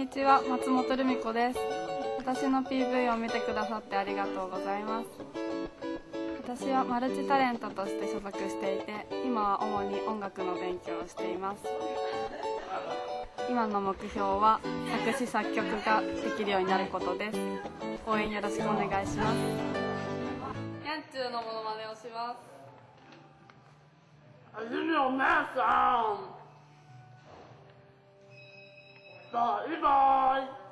にちは、松本留美子です。私の PV を見てくださってありがとうございます。私はマルチタレントとして所属していて、今は主に音楽の勉強をしています。今の目標は作詞作曲ができるようになることです。応援よろしくお願いします。ニャンチューのモノマネをします。 はじめお姉さん、バイバイ。